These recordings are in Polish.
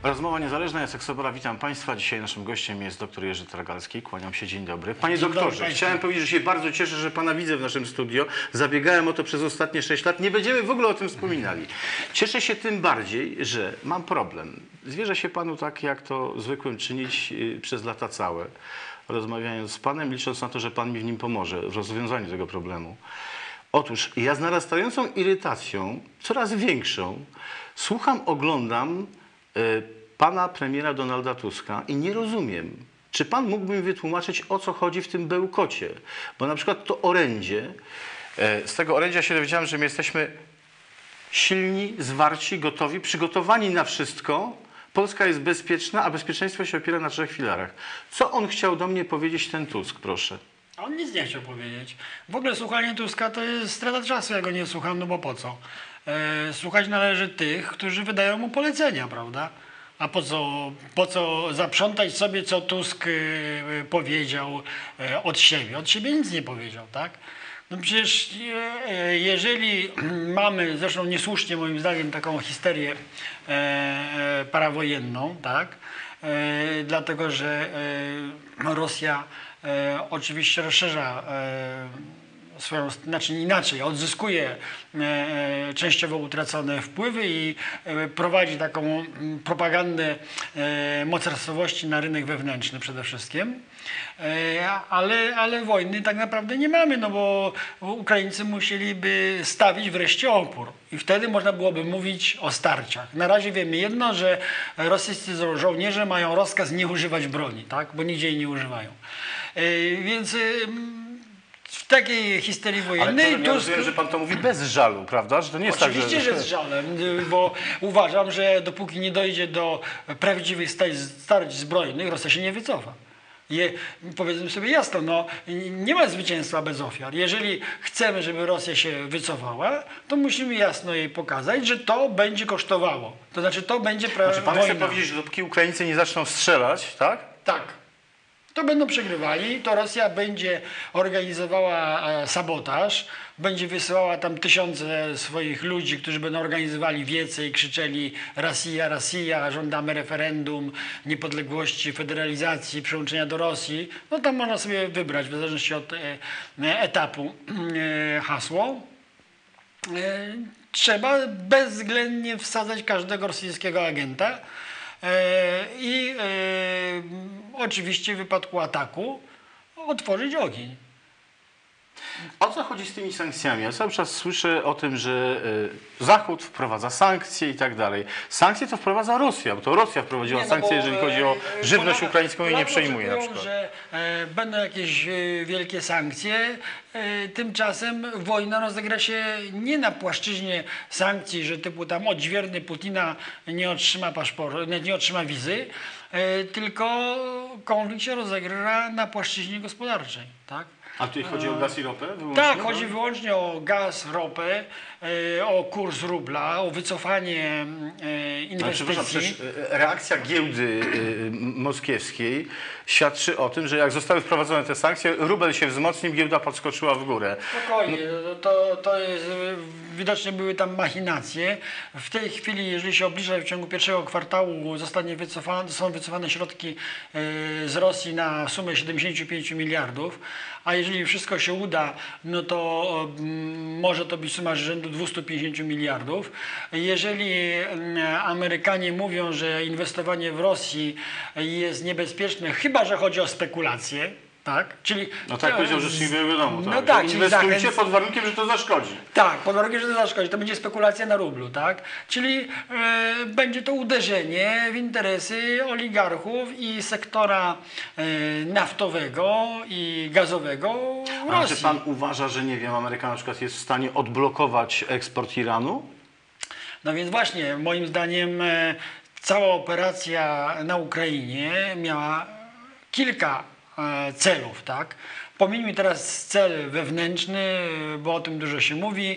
Rozmowa niezależna, Jacek Sobora, witam Państwa. Dzisiaj naszym gościem jest dr Jerzy Tragalski. Kłaniam się, dzień dobry. Panie doktorze, chciałem powiedzieć, że się bardzo cieszę, że Pana widzę w naszym studio. Zabiegałem o to przez ostatnie 6 lat. Nie będziemy w ogóle o tym wspominali. Cieszę się tym bardziej, że mam problem. Zwierzę się Panu tak, jak to zwykłym czynić przez lata całe. Rozmawiając z Panem, licząc na to, że Pan mi w nim pomoże, w rozwiązaniu tego problemu. Otóż ja z narastającą irytacją, coraz większą, słucham, oglądam pana premiera Donalda Tuska i nie rozumiem, czy pan mógłby mi wytłumaczyć, o co chodzi w tym bełkocie. Bo na przykład to orędzie, z tego orędzia się dowiedziałem, że my jesteśmy silni, zwarci, gotowi, przygotowani na wszystko. Polska jest bezpieczna, a bezpieczeństwo się opiera na 3 filarach. Co on chciał do mnie powiedzieć, ten Tusk, proszę? On nic nie chciał powiedzieć. W ogóle słuchanie Tuska to jest strata czasu, ja go nie słucham, no bo po co? Słuchać należy tych, którzy wydają mu polecenia, prawda? A po co zaprzątać sobie, co Tusk powiedział od siebie? Od siebie nic nie powiedział, tak? No przecież jeżeli mamy, zresztą niesłusznie moim zdaniem, taką histerię parawojenną, tak? Dlatego, że Rosja oczywiście rozszerza swoją, znaczy inaczej, odzyskuje częściowo utracone wpływy i prowadzi taką propagandę mocarstwowości na rynek wewnętrzny przede wszystkim. Ale wojny tak naprawdę nie mamy, no bo Ukraińcy musieliby stawić wreszcie opór i wtedy można byłoby mówić o starciach. Na razie wiemy jedno, że rosyjscy żołnierze mają rozkaz nie używać broni, tak? Bo nigdzie jej nie używają. Więc w takiej histerii wojennej... Ale ja rozumiem, że pan to mówi bez żalu, prawda? Że to nie jest oczywiście, tak, że z żalem, bo uważam, że dopóki nie dojdzie do prawdziwych starć zbrojnych, Rosja się nie wycofa. Powiedzmy sobie jasno, no, nie ma zwycięstwa bez ofiar. Jeżeli chcemy, żeby Rosja się wycofała, to musimy jasno jej pokazać, że to będzie kosztowało. To znaczy, to będzie Znaczy, pan wojna. chce powiedzieć, że dopóki Ukraińcy nie zaczną strzelać, tak? Tak. To będą przegrywali, to Rosja będzie organizowała sabotaż, będzie wysyłała tam tysiące swoich ludzi, którzy będą organizowali wiece i krzyczeli Rosja, Rosja, żądamy referendum, niepodległości, federalizacji, przyłączenia do Rosji. No tam można sobie wybrać, w zależności od etapu, hasło. Trzeba bezwzględnie wsadzać każdego rosyjskiego agenta. I oczywiście w wypadku ataku otworzyć ogień. O co chodzi z tymi sankcjami? Ja cały czas słyszę o tym, że Zachód wprowadza sankcje i tak dalej. Sankcje to wprowadza Rosja, bo to Rosja wprowadziła sankcje, jeżeli chodzi o żywność ukraińską i nie przejmuje na przykład. Że będą jakieś wielkie sankcje. Tymczasem wojna rozegra się nie na płaszczyźnie sankcji, że typu tam odźwierny Putina nie otrzyma paszportu, nie otrzyma wizy, tylko konflikt się rozegra na płaszczyźnie gospodarczej, tak? A tutaj chodzi o gaz i ropę? Wyłącznie? Tak, chodzi wyłącznie o gaz, ropę, o kurs rubla, o wycofanie inwestycji. Przepraszam, przecież reakcja giełdy moskiewskiej świadczy o tym, że jak zostały wprowadzone te sankcje, rubel się wzmocnił, giełda podskoczyła w górę. Spokojnie, to jest, widocznie były tam machinacje. W tej chwili, jeżeli się obliża w ciągu pierwszego kwartału, są wycofane środki z Rosji na sumę 75 miliardów, a jeżeli wszystko się uda, no to może to być suma rzędu 250 miliardów. Jeżeli Amerykanie mówią, że inwestowanie w Rosji jest niebezpieczne, chyba że chodzi o spekulacje, tak? Czyli, no tak powiedział rzecznik Białego Domu. No tak, tak, inwestujcie pod warunkiem, że to zaszkodzi. Tak, pod warunkiem, że to zaszkodzi. To będzie spekulacja na rublu, tak? Czyli będzie to uderzenie w interesy oligarchów i sektora naftowego i gazowego w Rosji. A czy pan uważa, że nie wiem, Ameryka na przykład jest w stanie odblokować eksport Iranu? No więc właśnie, moim zdaniem cała operacja na Ukrainie miała kilka celów, tak? Pominijmy teraz cel wewnętrzny, bo o tym dużo się mówi.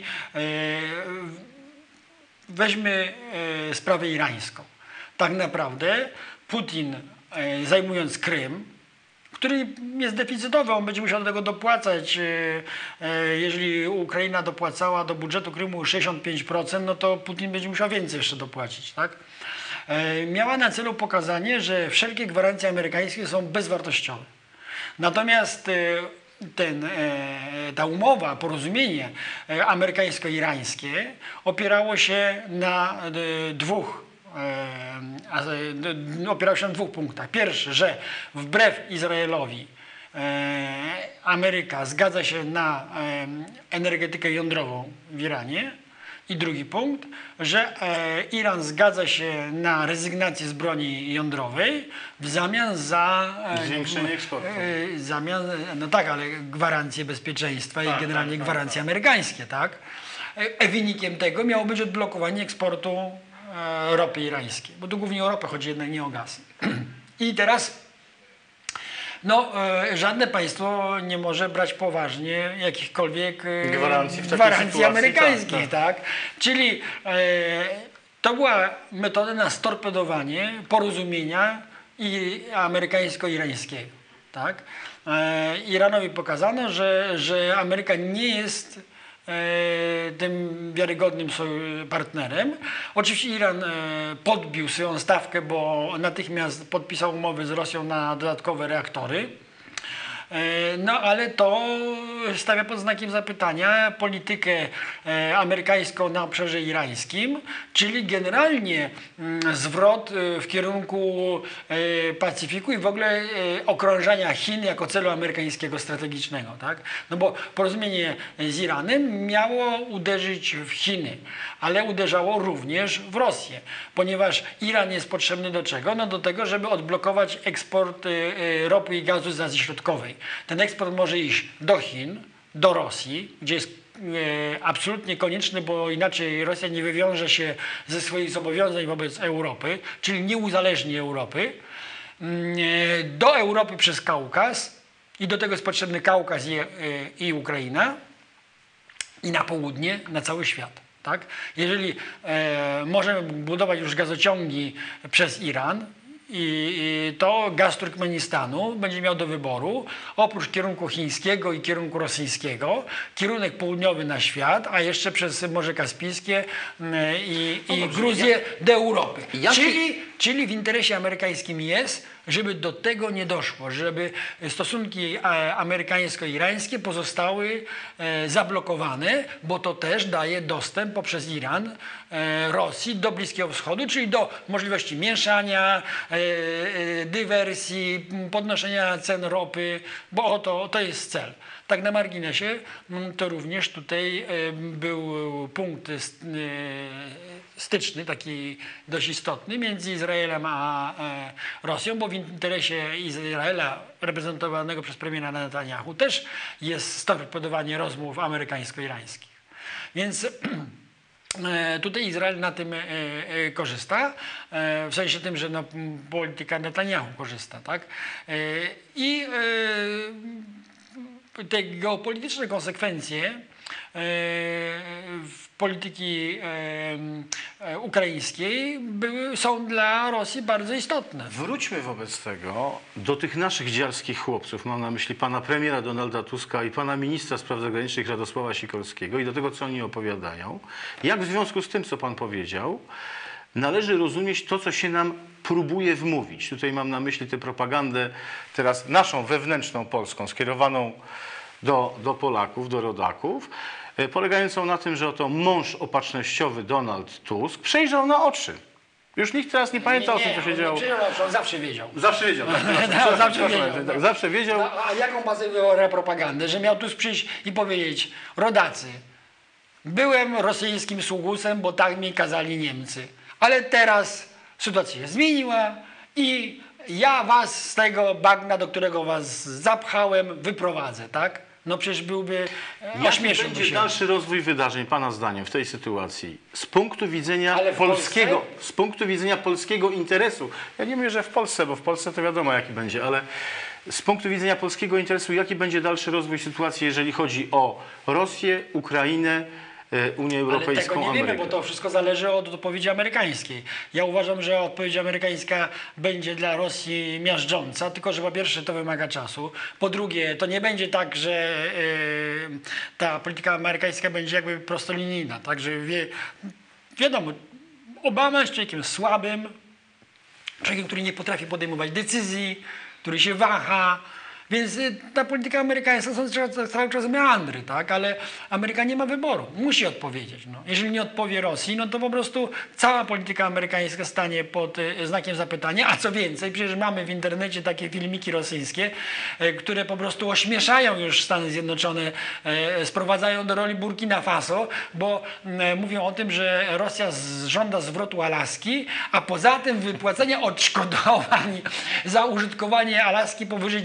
Weźmy sprawę irańską. Tak naprawdę Putin, zajmując Krym, który jest deficytowy, on będzie musiał do tego dopłacać. Jeżeli Ukraina dopłacała do budżetu Krymu 65%, no to Putin będzie musiał więcej jeszcze dopłacić, tak? miała na celu pokazanie, że wszelkie gwarancje amerykańskie są bezwartościowe. Natomiast ta umowa, porozumienie amerykańsko-irańskie opierało się na dwóch punktach. Pierwszy, że wbrew Izraelowi Ameryka zgadza się na energetykę jądrową w Iranie. I drugi punkt, że Iran zgadza się na rezygnację z broni jądrowej w zamian za zwiększenie eksportu. No tak, ale gwarancje bezpieczeństwa i generalnie gwarancje amerykańskie, tak? Wynikiem tego miało być odblokowanie eksportu ropy irańskiej, bo tu głównie o ropę chodzi, jednak nie o gaz. I teraz żadne państwo nie może brać poważnie jakichkolwiek gwarancji amerykańskich, tak? Czyli to była metoda na storpedowanie porozumienia amerykańsko-irańskiego, tak? Iranowi pokazano, że Ameryka nie jest tym wiarygodnym partnerem. Oczywiście Iran podbił swoją stawkę, bo natychmiast podpisał umowy z Rosją na dodatkowe reaktory. No ale to stawia pod znakiem zapytania politykę amerykańską na obszarze irańskim, czyli generalnie zwrot w kierunku Pacyfiku i w ogóle okrążania Chin jako celu amerykańskiego strategicznego. Tak? No bo porozumienie z Iranem miało uderzyć w Chiny, ale uderzało również w Rosję, ponieważ Iran jest potrzebny do czego? No do tego, żeby odblokować eksport ropy i gazu z Azji Środkowej. Ten eksport może iść do Chin, do Rosji, gdzie jest absolutnie konieczny, bo inaczej Rosja nie wywiąże się ze swoich zobowiązań wobec Europy, czyli nie uzależni Europy, do Europy przez Kaukaz i do tego jest potrzebny Kaukaz i Ukraina i na południe, na cały świat. Tak? Jeżeli możemy budować już gazociągi przez Iran, i to gaz Turkmenistanu będzie miał do wyboru, oprócz kierunku chińskiego i kierunku rosyjskiego, kierunek południowy na świat, a jeszcze przez Morze Kaspijskie i Gruzję do Europy. Czyli w interesie amerykańskim jest, żeby do tego nie doszło, żeby stosunki amerykańsko-irańskie pozostały zablokowane, bo to też daje dostęp poprzez Iran Rosji do Bliskiego Wschodu, czyli do możliwości mieszania, dywersji, podnoszenia cen ropy, bo to jest cel. Tak na marginesie, to również tutaj był punkt styczny, taki dość istotny między Izraelem a Rosją, bo w interesie Izraela reprezentowanego przez premiera Netanyahu też jest storpedowanie rozmów amerykańsko-irańskich. Więc tutaj Izrael na tym korzysta, w sensie tym, że polityka Netanyahu korzysta, tak? I te geopolityczne konsekwencje polityki ukraińskiej są dla Rosji bardzo istotne. Wróćmy wobec tego do tych naszych dziarskich chłopców. Mam na myśli pana premiera Donalda Tuska i pana ministra spraw zagranicznych Radosława Sikorskiego i do tego, co oni opowiadają. Jak w związku z tym, co pan powiedział, należy rozumieć to, co się nam próbuje wmówić. Tutaj mam na myśli tę propagandę teraz naszą wewnętrzną polską, skierowaną do Polaków, do rodaków, polegającą na tym, że oto mąż opatrznościowy Donald Tusk przejrzał na oczy. Już nikt teraz nie pamięta o tym, co się działo. On zawsze wiedział. Zawsze wiedział. Zawsze wiedział. A jaką bazował propagandę? Że miał tu przyjść i powiedzieć: rodacy, byłem rosyjskim sługusem, bo tak mi kazali Niemcy. Ale teraz sytuacja się zmieniła i ja was z tego bagna, do którego was zapchałem, wyprowadzę, tak? No przecież byłby Jaki będzie dalszy rozwój wydarzeń, pana zdaniem, w tej sytuacji? Z punktu widzenia polskiego interesu. Ja nie mówię, że w Polsce, bo w Polsce to wiadomo, jaki będzie, ale z punktu widzenia polskiego interesu, jaki będzie dalszy rozwój sytuacji, jeżeli chodzi o Rosję, Ukrainę, Unię Europejską, Ale tego nie Amerykę. wiemy, bo to wszystko zależy od odpowiedzi amerykańskiej. Ja uważam, że odpowiedź amerykańska będzie dla Rosji miażdżąca, tylko że po pierwsze to wymaga czasu, po drugie to nie będzie tak, że ta polityka amerykańska będzie jakby prostolinijna, także wiadomo, Obama jest człowiekiem słabym, człowiekiem, który nie potrafi podejmować decyzji, który się waha. Więc ta polityka amerykańska są cały czas meandry, tak? Ale Ameryka nie ma wyboru, musi odpowiedzieć. No. Jeżeli nie odpowie Rosji, no to po prostu cała polityka amerykańska stanie pod znakiem zapytania, a co więcej, przecież mamy w internecie takie filmiki rosyjskie, które po prostu ośmieszają już Stany Zjednoczone, sprowadzają do roli Burkina Faso, bo mówią o tym, że Rosja żąda zwrotu Alaski, a poza tym wypłacenia odszkodowań za użytkowanie Alaski powyżej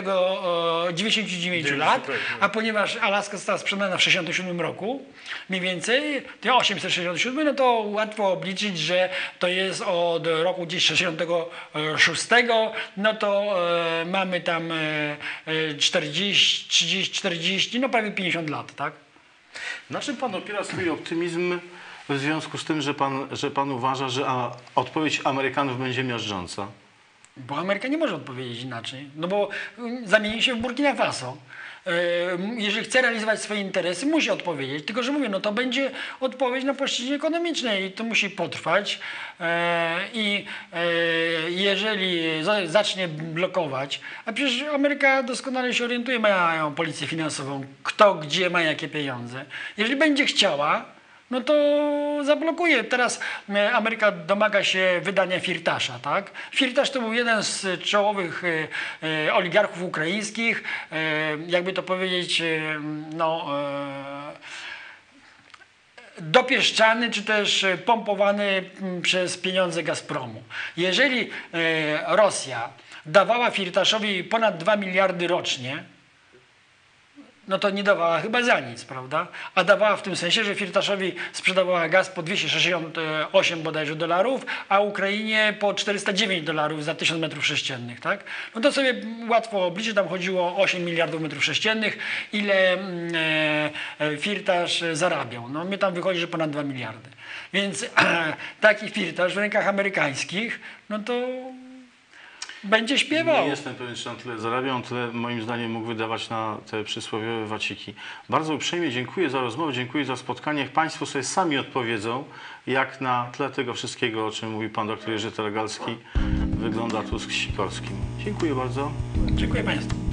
99 lat, a ponieważ Alaska została sprzedana w 1967 roku, mniej więcej, 867, no to łatwo obliczyć, że to jest od roku gdzieś 66, no to mamy tam 40, 30, 40, no prawie 50 lat, tak? Na czym pan opiera swój optymizm w związku z tym, że pan uważa, że odpowiedź Amerykanów będzie miażdżąca? Bo Ameryka nie może odpowiedzieć inaczej, no bo zamieni się w Burkina Faso. Jeżeli chce realizować swoje interesy, musi odpowiedzieć. Tylko że mówię, no to będzie odpowiedź na płaszczyźnie ekonomicznej i to musi potrwać. I jeżeli zacznie blokować, a przecież Ameryka doskonale się orientuje, mają policję finansową, kto gdzie ma jakie pieniądze. Jeżeli będzie chciała, no to zablokuje. Teraz Ameryka domaga się wydania Firtasza, tak? Firtasz to był jeden z czołowych oligarchów ukraińskich, jakby to powiedzieć, dopieszczany czy też pompowany przez pieniądze Gazpromu. Jeżeli Rosja dawała Firtaszowi ponad 2 miliardy rocznie, no to nie dawała chyba za nic, prawda? A dawała w tym sensie, że Firtaszowi sprzedawała gaz po 268 bodajże dolarów, a Ukrainie po 409 dolarów za 1000 metrów sześciennych, tak? No to sobie łatwo obliczyć, tam chodziło o 8 miliardów metrów sześciennych, ile Firtasz zarabiał. No mnie tam wychodzi, że ponad 2 miliardy. Więc taki Firtasz w rękach amerykańskich, no to będzie śpiewał. Nie jestem pewien, czy on tyle zarabiał, on tyle moim zdaniem mógł wydawać na te przysłowiowe waciki. Bardzo uprzejmie dziękuję za rozmowę, dziękuję za spotkanie. Niech Państwo sobie sami odpowiedzą, jak na tle tego wszystkiego, o czym mówi Pan dr Jerzy Teragalski, wygląda Tusk z Sikorskim. Dziękuję bardzo. Dziękuję Państwu.